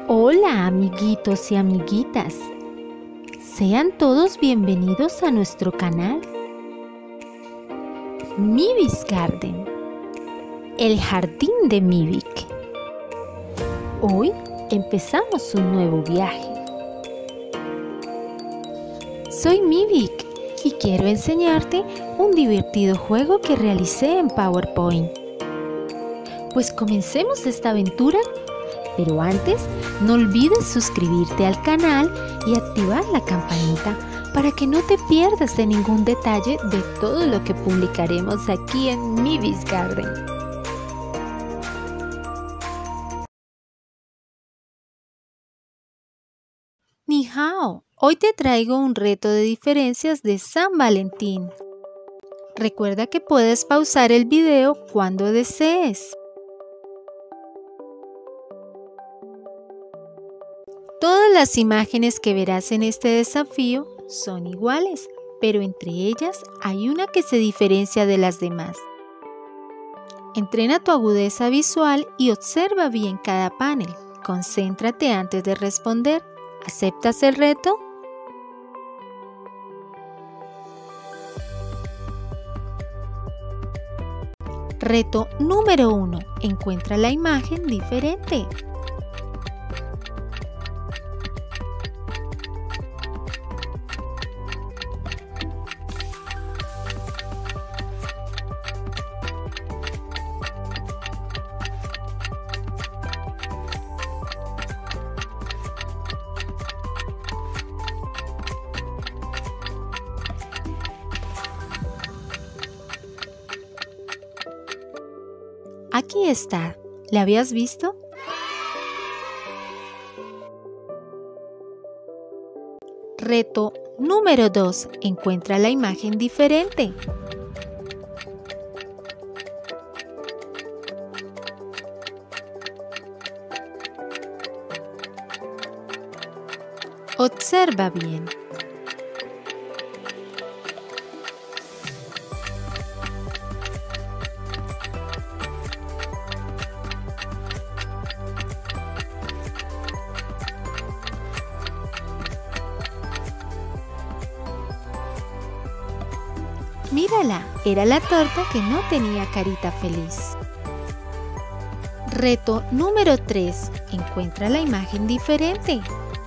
Hola amiguitos y amiguitas, sean todos bienvenidos a nuestro canal Mivi's Garden, el jardín de Mivik. Hoy empezamos un nuevo viaje. Soy Mivik y quiero enseñarte un divertido juego que realicé en PowerPoint. Pues comencemos esta aventura. Pero antes, no olvides suscribirte al canal y activar la campanita para que no te pierdas de ningún detalle de todo lo que publicaremos aquí en Mivi's Garden. Ni hao, hoy te traigo un reto de diferencias de San Valentín. Recuerda que puedes pausar el video cuando desees. Todas las imágenes que verás en este desafío son iguales, pero entre ellas hay una que se diferencia de las demás. Entrena tu agudeza visual y observa bien cada panel. Concéntrate antes de responder. ¿Aceptas el reto? Reto número 1. Encuentra la imagen diferente. Aquí está. ¿La habías visto? Reto número 2. Encuentra la imagen diferente. Observa bien. Mírala, era la torta que no tenía carita feliz. Reto número 3. Encuentra la imagen diferente.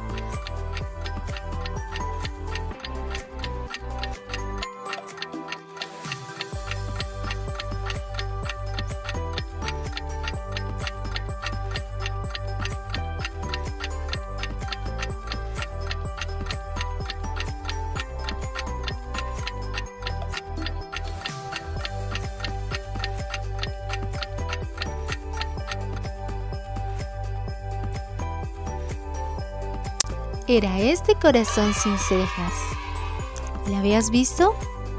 Era este corazón sin cejas. ¿La habías visto?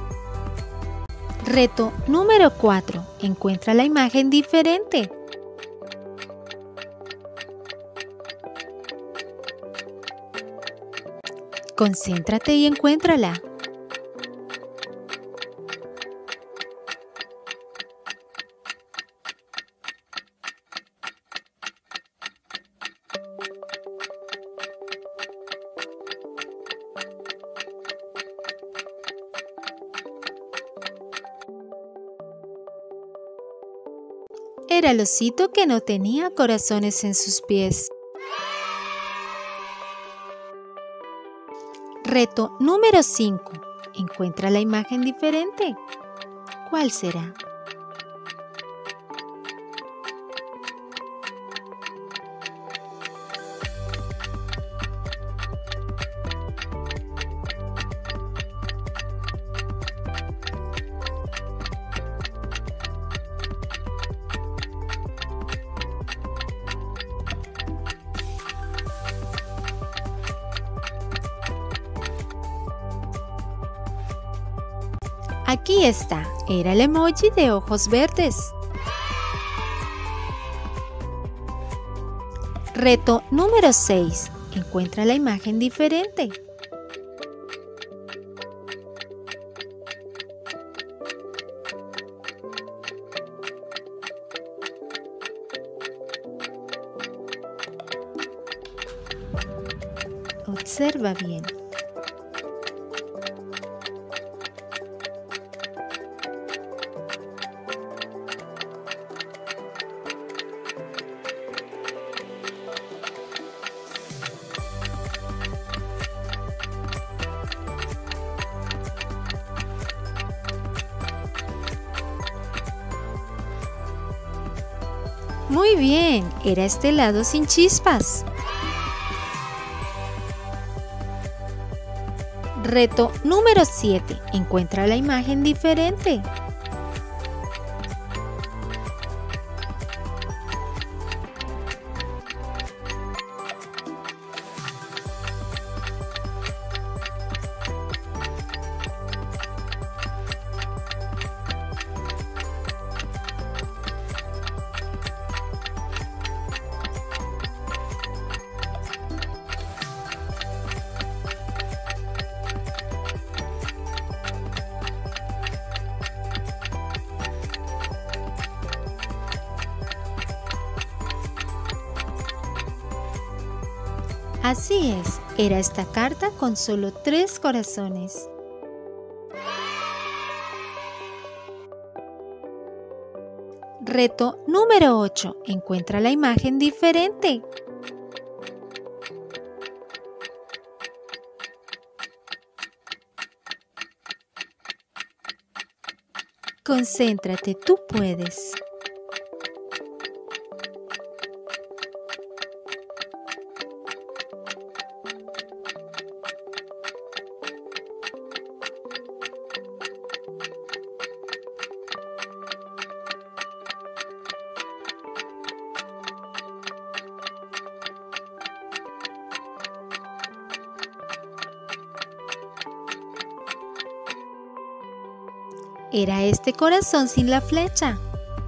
Reto número 4. Encuentra la imagen diferente. Concéntrate y encuéntrala. Era el osito que no tenía corazones en sus pies. Reto número 5. Encuentra la imagen diferente. ¿Cuál será? Aquí está, era el emoji de ojos verdes. Reto número 6. Encuentra la imagen diferente. Observa bien. Muy bien, era este lado sin chispas. Reto número 7. Encuentra la imagen diferente. Así es, era esta carta con solo 3 corazones. Reto número 8. Encuentra la imagen diferente. Concéntrate, tú puedes. Era este corazón sin la flecha.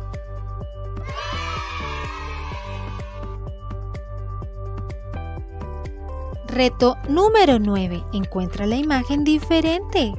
Reto número 9. Encuentra la imagen diferente.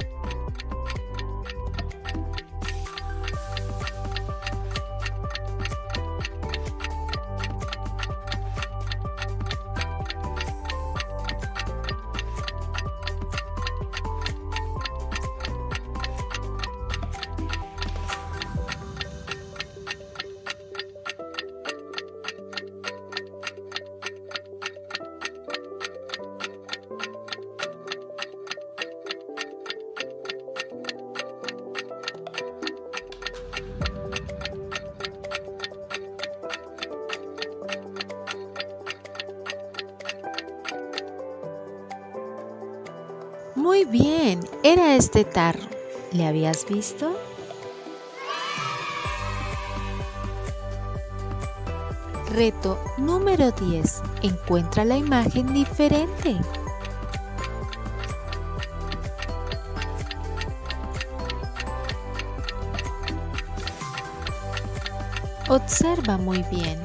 Muy bien, era este tarro. ¿Le habías visto? Reto número 10. Encuentra la imagen diferente. Observa muy bien.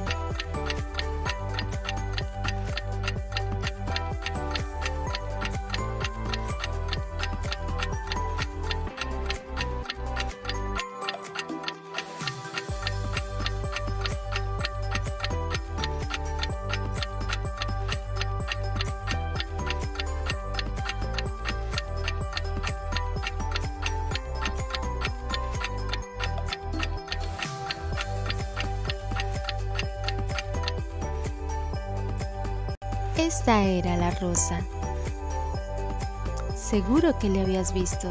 Esta era la rosa. Seguro que le habías visto.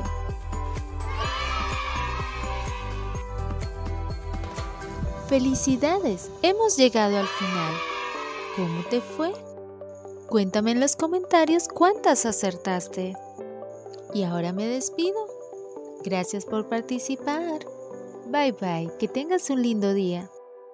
¡Felicidades! Hemos llegado al final. ¿Cómo te fue? Cuéntame en los comentarios cuántas acertaste. Y ahora me despido. Gracias por participar. Bye bye. Que tengas un lindo día.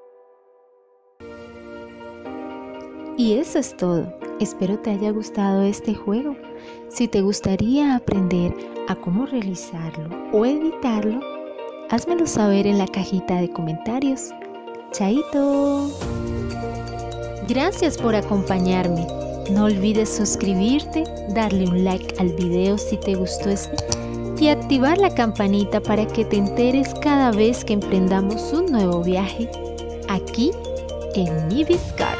Y eso es todo. Espero te haya gustado este juego. Si te gustaría aprender a cómo realizarlo o editarlo, házmelo saber en la cajita de comentarios. ¡Chaito! Gracias por acompañarme. No olvides suscribirte, darle un like al video si te gustó y activar la campanita para que te enteres cada vez que emprendamos un nuevo viaje aquí en Mivis Garden.